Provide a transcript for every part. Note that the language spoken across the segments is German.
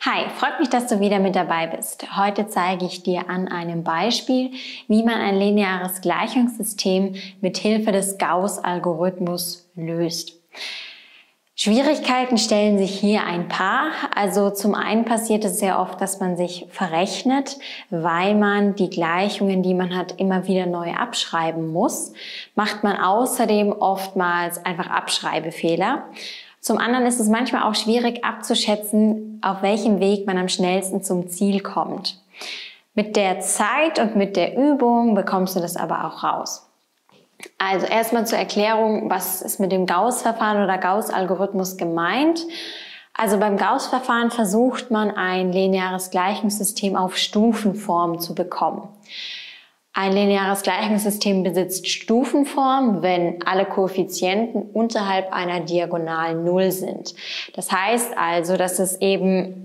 Hi, freut mich, dass du wieder mit dabei bist. Heute zeige ich dir an einem Beispiel, wie man ein lineares Gleichungssystem mit Hilfe des Gauß-Algorithmus löst. Schwierigkeiten stellen sich hier ein paar. Also zum einen passiert es sehr oft, dass man sich verrechnet, weil man die Gleichungen, die man hat, immer wieder neu abschreiben muss. Macht man außerdem oftmals einfach Abschreibefehler. Zum anderen ist es manchmal auch schwierig abzuschätzen, auf welchem Weg man am schnellsten zum Ziel kommt. Mit der Zeit und mit der Übung bekommst du das aber auch raus. Also erstmal zur Erklärung, was ist mit dem Gauß-Verfahren oder Gauß-Algorithmus gemeint? Also beim Gauß-Verfahren versucht man, ein lineares Gleichungssystem auf Stufenform zu bekommen. Ein lineares Gleichungssystem besitzt Stufenform, wenn alle Koeffizienten unterhalb einer Diagonalen 0 sind. Das heißt also, dass es eben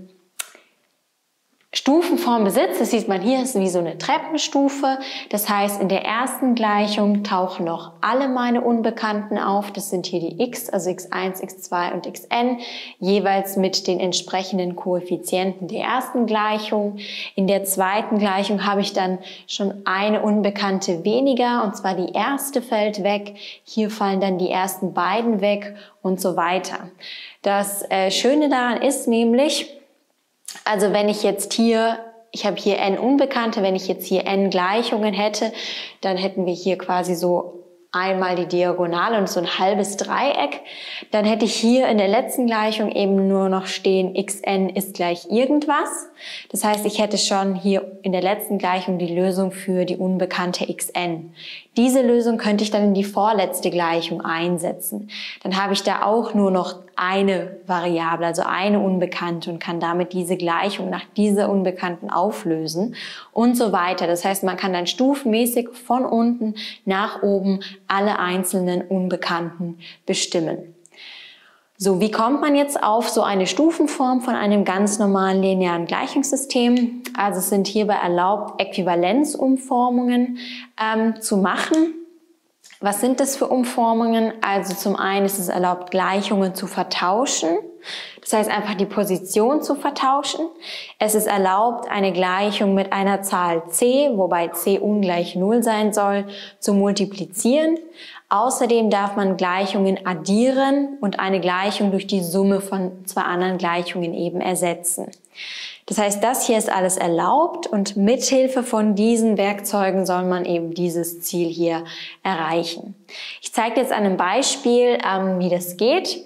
Stufenform besitzt. Das sieht man hier, ist wie so eine Treppenstufe. Das heißt, in der ersten Gleichung tauchen noch alle meine Unbekannten auf. Das sind hier die x, also x1, x2 und xn, jeweils mit den entsprechenden Koeffizienten der ersten Gleichung. In der zweiten Gleichung habe ich dann schon eine Unbekannte weniger, und zwar die erste fällt weg. Hier fallen dann die ersten beiden weg und so weiter. Das Schöne daran ist nämlich, also wenn ich jetzt hier, ich habe hier n Unbekannte, wenn ich jetzt hier n Gleichungen hätte, dann hätten wir hier quasi so einmal die Diagonale und so ein halbes Dreieck. Dann hätte ich hier in der letzten Gleichung eben nur noch stehen, xn ist gleich irgendwas. Das heißt, ich hätte schon hier in der letzten Gleichung die Lösung für die unbekannte xn. Diese Lösung könnte ich dann in die vorletzte Gleichung einsetzen. Dann habe ich da auch nur noch eine Variable, also eine Unbekannte, und kann damit diese Gleichung nach dieser Unbekannten auflösen und so weiter. Das heißt, man kann dann stufenmäßig von unten nach oben alle einzelnen Unbekannten bestimmen. So, wie kommt man jetzt auf so eine Stufenform von einem ganz normalen linearen Gleichungssystem? Also es sind hierbei erlaubt, Äquivalenzumformungen zu machen. Was sind das für Umformungen? Also zum einen ist es erlaubt, Gleichungen zu vertauschen. Das heißt einfach die Position zu vertauschen. Es ist erlaubt, eine Gleichung mit einer Zahl c, wobei c ungleich 0 sein soll, zu multiplizieren. Außerdem darf man Gleichungen addieren und eine Gleichung durch die Summe von zwei anderen Gleichungen eben ersetzen. Das heißt, das hier ist alles erlaubt, und mithilfe von diesen Werkzeugen soll man eben dieses Ziel hier erreichen. Ich zeige jetzt an einem Beispiel, wie das geht.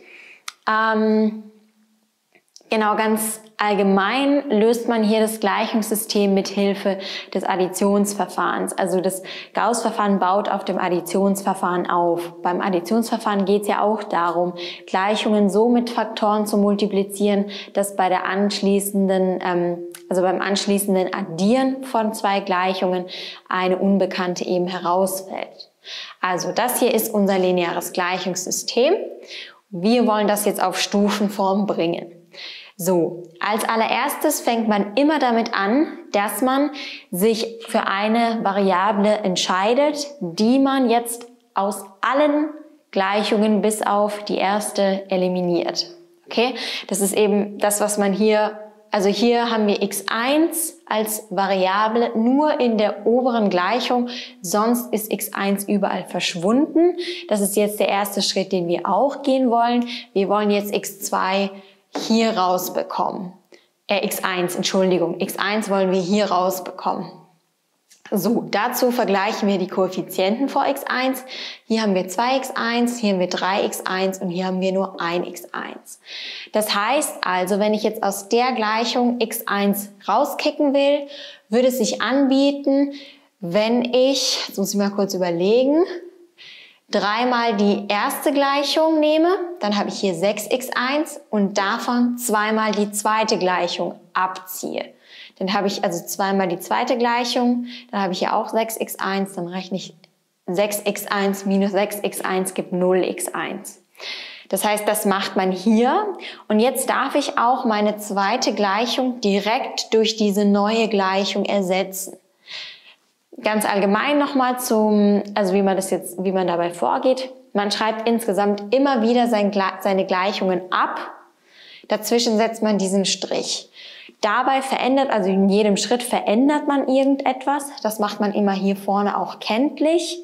Genau, ganz allgemein löst man hier das Gleichungssystem mit Hilfe des Additionsverfahrens. Also das Gauß-Verfahren baut auf dem Additionsverfahren auf. Beim Additionsverfahren geht es ja auch darum, Gleichungen so mit Faktoren zu multiplizieren, dass bei der anschließenden, beim anschließenden Addieren von zwei Gleichungen eine Unbekannte eben herausfällt. Also das hier ist unser lineares Gleichungssystem. Wir wollen das jetzt auf Stufenform bringen. So, als allererstes fängt man immer damit an, dass man sich für eine Variable entscheidet, die man jetzt aus allen Gleichungen bis auf die erste eliminiert. Okay? Das ist eben das, was man hier, also hier haben wir x1 als Variable nur in der oberen Gleichung, sonst ist x1 überall verschwunden. Das ist jetzt der erste Schritt, den wir auch gehen wollen. Wir wollen jetzt x2 hier rausbekommen. x1 wollen wir hier rausbekommen. So, dazu vergleichen wir die Koeffizienten vor x1. Hier haben wir 2x1, hier haben wir 3x1 und hier haben wir nur 1x1. Das heißt also, wenn ich jetzt aus der Gleichung x1 rauskicken will, würde es sich anbieten, wenn ich, jetzt muss ich mal kurz überlegen, dreimal die erste Gleichung nehme, dann habe ich hier 6x1 und davon zweimal die zweite Gleichung abziehe. Dann habe ich also zweimal die zweite Gleichung, dann habe ich hier auch 6x1, dann rechne ich 6x1 minus 6x1 gibt 0x1. Das heißt, das macht man hier, und jetzt darf ich auch meine zweite Gleichung direkt durch diese neue Gleichung ersetzen. Ganz allgemein nochmal wie man dabei vorgeht. Man schreibt insgesamt immer wieder seine Gleichungen ab. Dazwischen setzt man diesen Strich. Dabei also in jedem Schritt verändert man irgendetwas. Das macht man immer hier vorne auch kenntlich.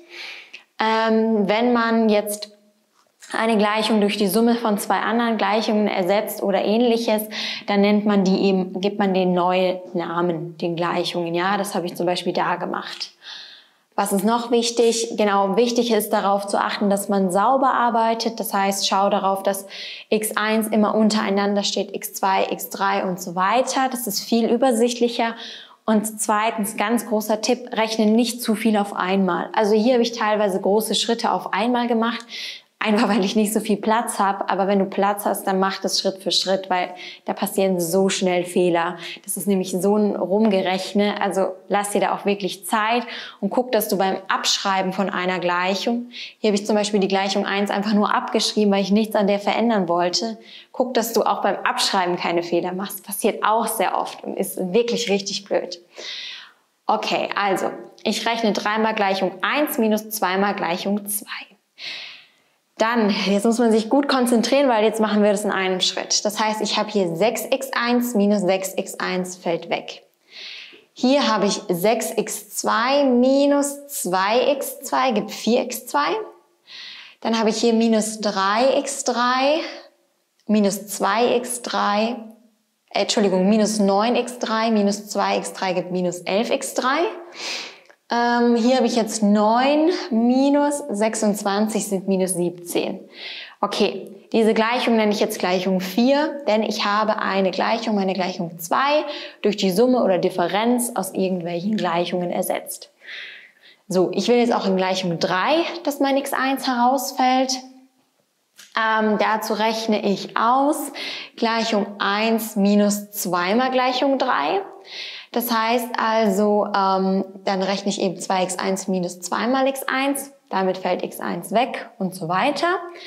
Wenn man jetzt eine Gleichung durch die Summe von zwei anderen Gleichungen ersetzt oder ähnliches, dann nennt man die eben, gibt man den neuen Namen, den Gleichungen. Ja, das habe ich zum Beispiel da gemacht. Was ist noch wichtig? Genau, wichtig ist darauf zu achten, dass man sauber arbeitet. Das heißt, schau darauf, dass x1 immer untereinander steht, x2, x3 und so weiter. Das ist viel übersichtlicher. Und zweitens, ganz großer Tipp, rechne nicht zu viel auf einmal. Also hier habe ich teilweise große Schritte auf einmal gemacht. Einfach weil ich nicht so viel Platz habe, aber wenn du Platz hast, dann mach das Schritt für Schritt, weil da passieren so schnell Fehler. Das ist nämlich so ein Rumgerechne, also lass dir da auch wirklich Zeit und guck, dass du beim Abschreiben von einer Gleichung, hier habe ich zum Beispiel die Gleichung 1 einfach nur abgeschrieben, weil ich nichts an der verändern wollte, guck, dass du auch beim Abschreiben keine Fehler machst. Passiert auch sehr oft und ist wirklich richtig blöd. Okay, also ich rechne 3 mal Gleichung 1 minus 2 mal Gleichung 2. Dann, jetzt muss man sich gut konzentrieren, weil jetzt machen wir das in einem Schritt. Das heißt, ich habe hier 6x1 minus 6x1 fällt weg. Hier habe ich 6x2 minus 2x2 gibt 4x2. Dann habe ich hier minus 3x3 minus 2x3, minus 9x3 minus 2x3 gibt minus 11x3. Hier habe ich jetzt 9 minus 26 sind minus 17. Okay, diese Gleichung nenne ich jetzt Gleichung 4, denn ich habe eine Gleichung, meine Gleichung 2, durch die Summe oder Differenz aus irgendwelchen Gleichungen ersetzt. So, ich will jetzt auch in Gleichung 3, dass mein x1 herausfällt. Dazu rechne ich aus Gleichung 1 minus 2 mal Gleichung 3. Das heißt also, dann rechne ich eben 2x1 minus 2 mal x1, damit fällt x1 weg und so weiter.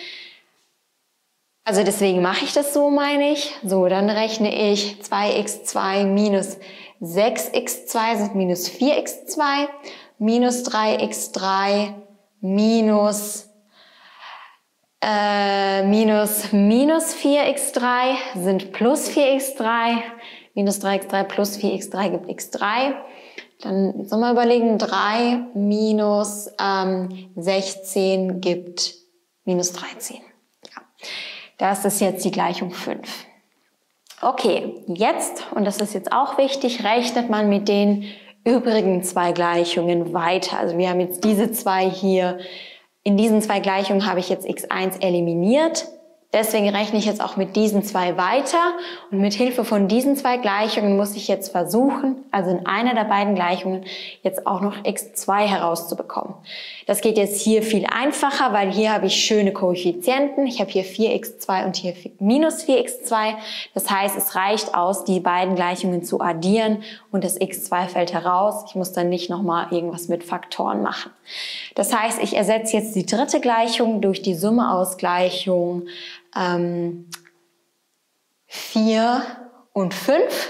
Also deswegen mache ich das so, meine ich. So, dann rechne ich 2x2 minus 6x2 sind minus 4x2, minus 3x3 minus 4x3 sind plus 4x3, minus 3x3 plus 4x3 gibt x3. Dann sollen wir überlegen, 3 minus 16 gibt minus 13. Ja. Das ist jetzt die Gleichung 5. Okay, jetzt, und das ist jetzt auch wichtig, rechnet man mit den übrigen zwei Gleichungen weiter. Also wir haben jetzt diese zwei hier. In diesen zwei Gleichungen habe ich jetzt x1 eliminiert. Deswegen rechne ich jetzt auch mit diesen zwei weiter und mit Hilfe von diesen zwei Gleichungen muss ich jetzt versuchen, also in einer der beiden Gleichungen jetzt auch noch x2 herauszubekommen. Das geht jetzt hier viel einfacher, weil hier habe ich schöne Koeffizienten. Ich habe hier 4x2 und hier minus 4x2. Das heißt, es reicht aus, die beiden Gleichungen zu addieren und das x2 fällt heraus. Ich muss dann nicht nochmal irgendwas mit Faktoren machen. Das heißt, ich ersetze jetzt die dritte Gleichung durch die Summe aus Gleichung 4 und 5.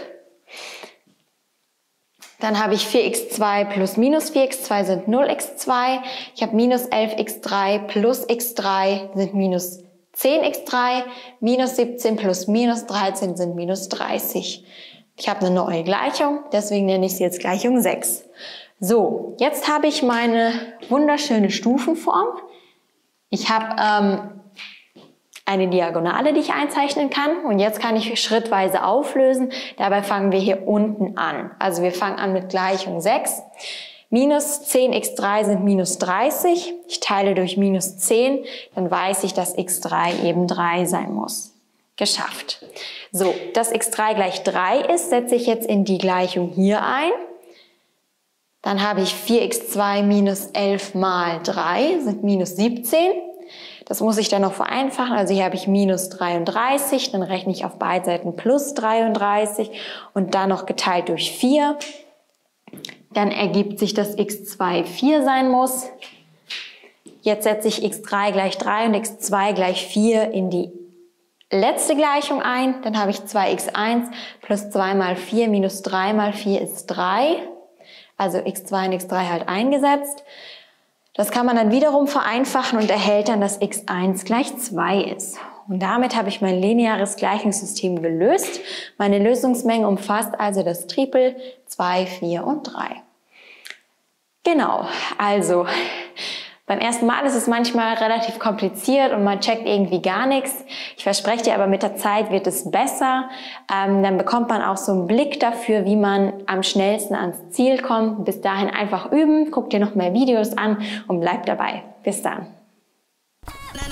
Dann habe ich 4x2 plus minus 4x2 sind 0x2. Ich habe minus 11x3 plus x3 sind minus 10x3. Minus 17 plus minus 13 sind minus 30. Ich habe eine neue Gleichung, deswegen nenne ich sie jetzt Gleichung 6. So, jetzt habe ich meine wunderschöne Stufenform. Ich habe eine Diagonale, die ich einzeichnen kann. Und jetzt kann ich schrittweise auflösen. Dabei fangen wir hier unten an. Also wir fangen an mit Gleichung 6. Minus 10x3 sind minus 30. Ich teile durch minus 10. Dann weiß ich, dass x3 eben 3 sein muss. Geschafft. So, dass x3 gleich 3 ist, setze ich jetzt in die Gleichung hier ein. Dann habe ich 4x2 minus 11 mal 3 sind minus 17. Das muss ich dann noch vereinfachen. Also hier habe ich minus 33, dann rechne ich auf beiden Seiten plus 33 und dann noch geteilt durch 4. Dann ergibt sich, dass x2 4 sein muss. Jetzt setze ich x3 gleich 3 und x2 gleich 4 in die letzte Gleichung ein. Dann habe ich 2x1 plus 2 mal 4 minus 3 mal 4 ist 3. Also x2 und x3 halt eingesetzt. Das kann man dann wiederum vereinfachen und erhält dann, dass x1 gleich 2 ist. und damit habe ich mein lineares Gleichungssystem gelöst. Meine Lösungsmenge umfasst also das Tripel 2, 4 und 3. Genau, also beim ersten Mal ist es manchmal relativ kompliziert und man checkt irgendwie gar nichts. Ich verspreche dir aber, mit der Zeit wird es besser. Dann bekommt man auch so einen Blick dafür, wie man am schnellsten ans Ziel kommt. Bis dahin einfach üben, guck dir noch mehr Videos an und bleib dabei. Bis dann.